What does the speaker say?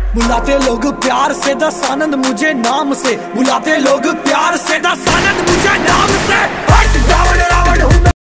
बुलाते लोग प्यार से दस आनंद मुझे नाम से, बुलाते लोग प्यार से दस